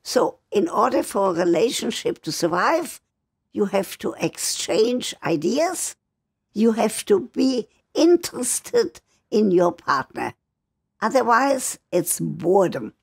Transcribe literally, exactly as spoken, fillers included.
So in order for a relationship to survive, you have to exchange ideas. You have to be interested in your partner. Otherwise, it's boredom.